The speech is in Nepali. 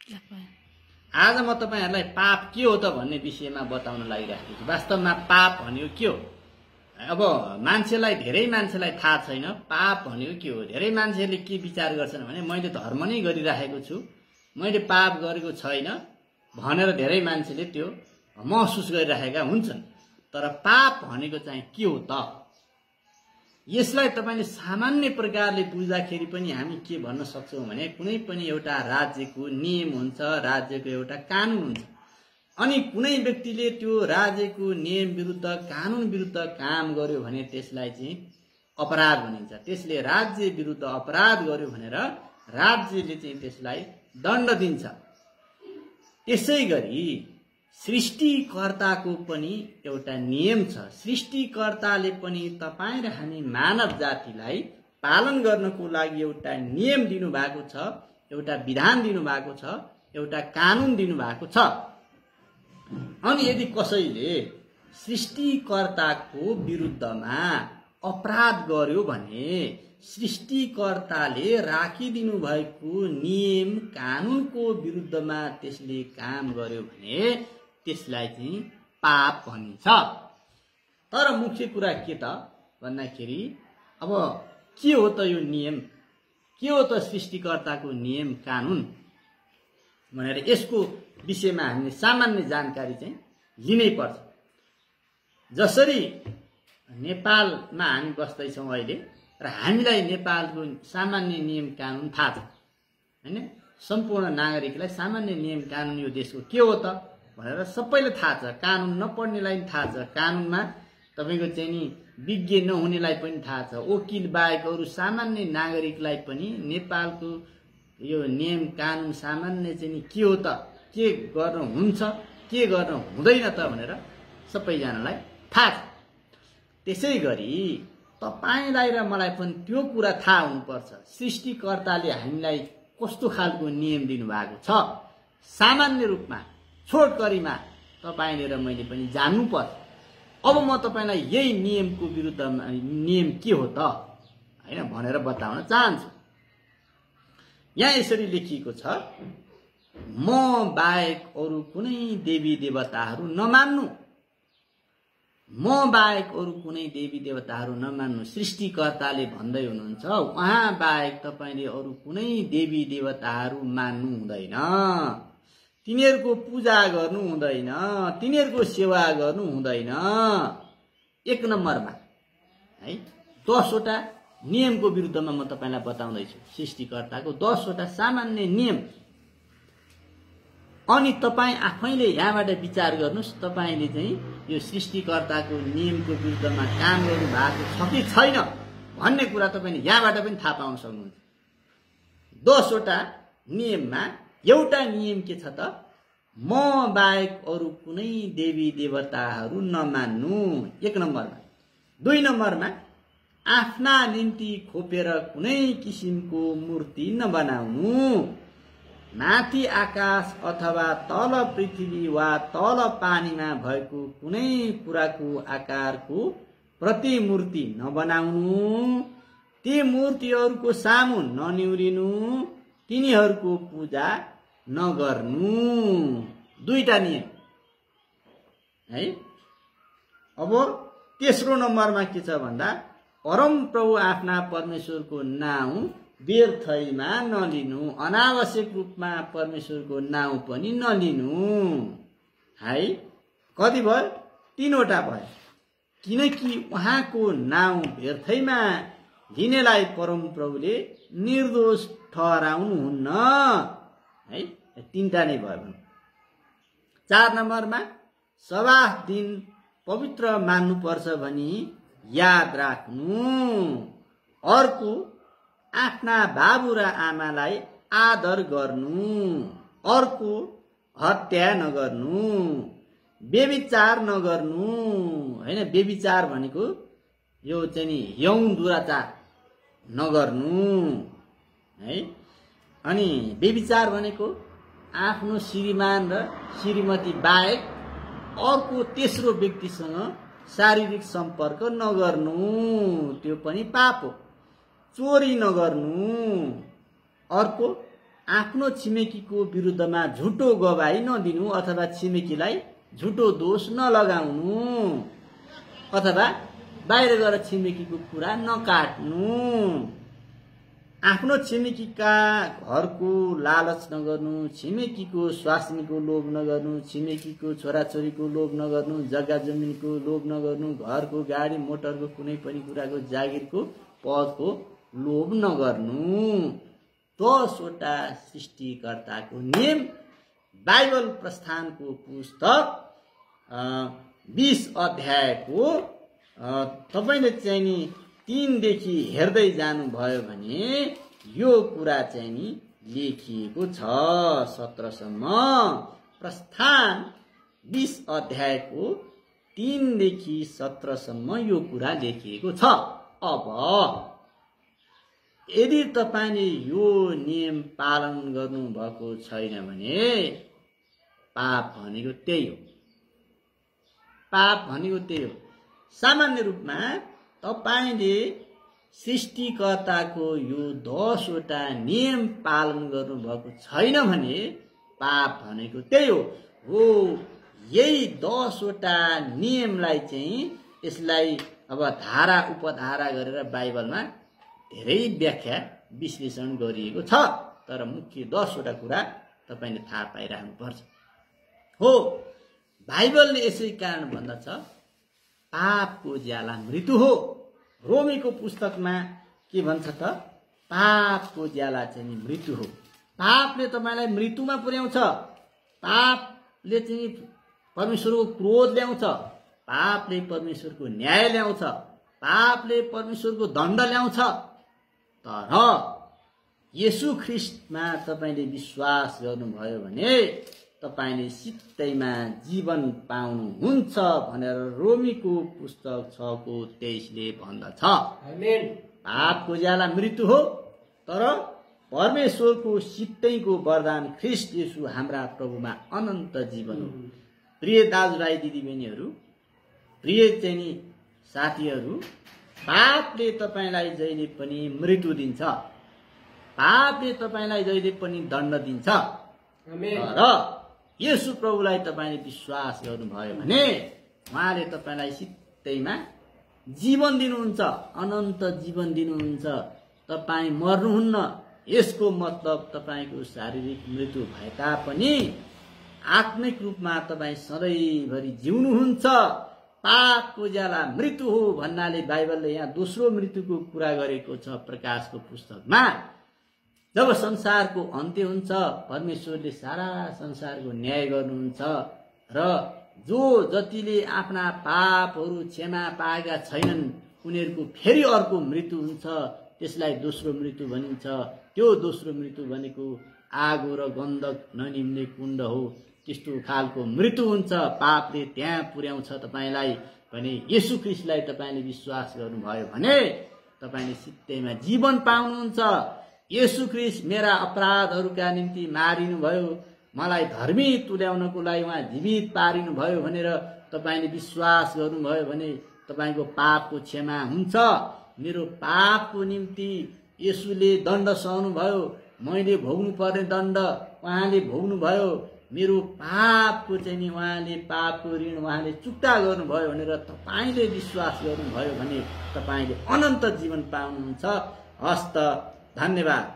आज म तपाईहरुलाई पाप के हो त भन्ने विषयमा बताउन लागिरहेको छु। वास्तवमा पाप भनेको के हो? अब धेरै मान्छेलाई थाहा छैन पाप भनेको के हो। धेरै मान्छेले के विचार गर्छन् भने मैले धर्म नै गरिरहेको छु, मैले पाप गरेको छैन भनेर धेरै मान्छेले त्यो महसुस गरिरहेका हुन्छन्। तर पाप भनेको चाहिँ के हो त? यसलाई तपाईले सामान्य प्रकारले बुझ्दाखेरि पनि हामी के भन्न सक्छौं भने कुनै पनि एउटा राज्यको नियम हुन्छ, राज्यको एउटा कानुन हुन्छ। अनि कुनै व्यक्तिले त्यो राज्यको नियम विरुद्ध कानुन विरुद्ध काम गर्यो भने त्यसलाई चाहिँ अपराध भनिन्छ। त्यसले राज्य विरुद्ध अपराध गर्यो भनेर राज्यले चाहिँ त्यसलाई दण्ड दिन्छ। त्यसैगरी सृष्टिकर्ताको पनि एउटा नियम छ। सृष्टिकर्ताले पनि तपाईं र हामी मानव जातिलाई पालन गर्नको लागि एउटा नियम दिनुभएको छ, एउटा विधान दिनुभएको छ, एउटा कानुन दिनुभएको छ। अनि यदि कसैले सृष्टिकर्ताको विरुद्धमा अपराध गर्यो भने सृष्टिकर्ताले राखिदिनु भएको नियम कानुनको विरुद्धमा त्यसले काम गर्यो भने त्यसलाई चाहिँ पाप भनिन्छ। तर मुख्य कुरा के त भन्दाखेरि अब के हो त यो नियम, के हो त सृष्टिकर्ताको नियम कानुन भनेर यसको विषयमा हामीले सामान्य जानकारी चाहिँ लिनै पर्छ। जसरी नेपालमा हामी बस्दैछौँ अहिले र हामीलाई नेपालको सामान्य नियम कानुन थाहा छ हैन। सम्पूर्ण नागरिकलाई सामान्य नियम कानुन यो देशको के हो त भनेर सबैले थाहा छ। कानुन नपढ्नेलाई पनि थाहा छ, कानुनमा तपाईको चाहिँ नि विज्ञ नहुनेलाई पनि थाहा छ। वकिल बाहेक अरु सामान्य नागरिकलाई पनि नेपालको यो नियम कानुन सामान्य चाहिँ नि के हो त, के गर्न हुन्छ, के गर्न हुँदैन त भनेर सबैजनालाई थाहा छ। त्यसैगरी तपाईलाई र मलाई पनि त्यो कुरा थाहा हुनुपर्छ सृष्टिकर्ताले हामीलाई कस्तो खालको नियम दिनुभएको छ। सामान्य रूपमा छोटकरीमा तपाईले र मैले पनि जान्नु पर्छ। अब म तपाईलाई यही नियमको विरुद्धमा नियम के हो त हैन भनेर बताउन चाहन्छु। यहाँ यसरी लेखिएको छ, म बाहेक अरु कुनै देवी देवताहरू नमान्नु। म बाहेक अरु कुनै देवी देवताहरू नमान्नु सृष्टिकर्ताले भन्दै हुनुहुन्छ। उहाँ बाहेक तपाईले अरु कुनै देवी देवताहरू मान्नु हुँदैन, तिनीहरूको पूजा गर्नु हुँदैन, तिनीहरूको सेवा गर्नु हुँदैन। एक नम्बरमा है 10 वटा नियमको विरुद्धमा म तपाईलाई बताउँदैछु। सृष्टिकर्ताको 10 वटा सामान्य नियम। अनि तपाई आफैले यहाँबाट विचार गर्नुस्, तपाईले चाहिँ यो सृष्टिकर्ताको नियमको विरुद्धमा काम गर्नु भएको छ कि छैन भन्ने कुरा तपाईले यहाँबाट पनि थाहा पाउन सक्नुहुन्छ। 10 वटा नियममा एउटा नियम के छ त, म बाहेक अरु कुनै देवी देवताहरू नमान्नु। 1 नम्बरमा। 2 नम्बरमा, आफ्ना निम्ति खोपेर कुनै किसिमको मूर्ति नबनाउनु। माथि आकाश अथवा तल पृथ्वी वा तल पानीमा भएको कुनै कुराको आकारको प्रतिमूर्ति नबनाउनु। ती मूर्तिहरूको सामु ननिउरिनु, तिनीहरूको पूजा नगर्नु। 2टा नियम है। अब तेस्रो नम्बरमा के छ भन्दा, परम प्रभु आफ्ना परमेश्वरको नाउँ व्यर्थैमा नलिनु। अनावश्यक रूपमा परमेश्वरको नाउँ पनि नलिनु है। कति भयो? 3 वटा भयो। किनकि उहाँको नाउँ व्यर्थैमा लिनेलाई परम प्रभुले निर्दोष ठहराउनुहुन्न है। 3टा नै भयो। 4 नम्बरमा, सबाह दिन पवित्र मान्नुपर्छ भनी याद राख्नु। अर्को, आफ्ना बाबु र आमालाई आदर गर्नु। अर्को, हत्या नगर्नु, व्यभिचार नगर्नु हैन। व्यभिचार भनेको यो चाहिँ नि यौन दुराचार नगर्नु है। अनि व्यभिचार भनेको आफ्नो श्रीमान र श्रीमती बाहेक अर्को तेस्रो व्यक्तिसँग शारीरिक सम्पर्क नगर्नु, त्यो पनि पाप हो। चोरी नगर्नु। अर्को, आफ्नो छिमेकीको विरुद्धमा झुटो गवाही नदिनु अथवा छिमेकीलाई झुटो दोष नलगाउनु अथवा बाहिर गएर छिमेकीको कुरा नकाट्नु। आफ्नो छिमेकीका घरको लालच नगर्नु, छिमेकीको स्वास्नीको लोभ नगर्नु, छिमेकीको छोराछोरीको लोभ नगर्नु, जग्गा जमिनको लोभ नगर्नु, घरको गाडी मोटरको कुनै पनि कुराको जागिरको पदको लोभ नगर्नु। 10 वटा सृष्टिकर्ताको नियम बाइबल प्रस्थानको पुस्तक 20 अध्यायको तपाईले चाहिँ नि 3 देखि हेर्दै जानुभयो भने यो कुरा चाहिँ नि लेखिएको छ 17 सम्म। प्रस्थान 20 अध्यायको 3 देखि 17 सम्म यो कुरा लेखिएको छ। अब यदि तपाईले यो नियम पालन गर्नु भएको छैन भने पाप भनेको त्यही हो। पाप भनेको त्यही हो। सामान्य रूपमा तपाईले सृष्टिकर्ताको यो 10 वटा नियम पालन गर्नु भएको छैन भने पाप भनेको त्यही हो। यही 10 वटा नियमलाई चाहिँ यसलाई अब धारा उपधारा गरेर बाइबलमा धेरै व्याख्या विश्लेषण गरिएको छ। तर मुख्य 10 वटा कुरा तपाईले थाहा पाइराख्नु पर्छ। हो, बाइबलले यसै कारण भन्दछ पापको ज्याला मृत्यु हो। रोमीको पुस्तकमा के भन्छ त? पापको ज्याला चाहिँ मृत्यु हो। पापले तपाईलाई मृत्युमा पुर्याउँछ। पापले चाहिँ परमेश्वरको क्रोध ल्याउँछ। पापले परमेश्वरको न्याय ल्याउँछ। पापले परमेश्वरको दण्ड ल्याउँछ। तर येशू ख्रीष्टमा तपाईले विश्वास गर्नुभयो भने तपाईले सित्तैमा जीवन पाउनुहुन्छ भनेर रोमीको पुस्तक 6:23 ले भन्दछ। आमेन। पापको ज्याला मृत्यु हो, तर परमेश्वरको सित्तैको वरदान ख्रीष्ट येशू हाम्रा प्रभुमा अनन्त जीवन हो। प्रिय दाजुभाइ दिदीबहिनीहरू, प्रिय चाहिँ साथीहरू, पापले तपाईलाई जहिले पनि मृत्यु दिन्छ। पापले तपाईलाई जहिले पनि दण्ड दिन्छ। आमेन। तर येशू प्रभुलाई तपाईले विश्वास गर्नुभयो भने उहाँले तपाईलाई सित्तैमा जीवन दिनुहुन्छ, अनन्त जीवन दिनुहुन्छ। तपाई मर्नुहुन्न। यसको मतलब तपाईको शारीरिक मृत्यु भए तापनि आत्मिक रूपमा तपाई सधैँभरि जिउनुहुन्छ। पापको ज्याला मृत्यु हो भन्नाले बाइबलले यहाँ दोस्रो मृत्युको कुरा गरेको छ प्रकाशको पुस्तकमा। जब संसारको अन्त्य हुन्छ, परमेश्वरले सारा संसारको न्याय गर्नुहुन्छ र जो जतिले आफ्ना पापहरू क्षमा पाएका छैनन् उनीहरूको फेरि अर्को मृत्यु हुन्छ। त्यसलाई दोस्रो मृत्यु भनिन्छ। त्यो दोस्रो मृत्यु भनेको आगो र गन्धक ननिम्ने कुण्ड हो। त्यस्तो खालको मृत्यु हुन्छ। पापले त्यहाँ पुर्याउँछ तपाईलाई भने येशू ख्रीष्टलाई तपाईले विश्वास गर्नुभयो भने तपाईले सित्तैमा जीवन पाउनुहुन्छ। येशू ख्रीष्ट मेरा अपराधहरूका निम्ति मारिनुभयो, मलाई धर्मी तुल्याउनको लागि उहाँ जीवित पारिनुभयो भनेर तपाईले विश्वास गर्नुभयो भने तपाईको पापको क्षमा हुन्छ। मेरो पापको निम्ति येशूले दण्ड सहनुभयो। मैले भोग्नु पर्ने दण्ड उहाँले भोग्नुभयो। मेरो पापको चाहिँ नि उहाँले पापको ऋण उहाँले चुक्ता गर्नुभयो भनेर तपाईले विश्वास गर्नुभयो भने तपाईले अनन्त जीवन पाउनुहुन्छ। हस्त धन्यवाद।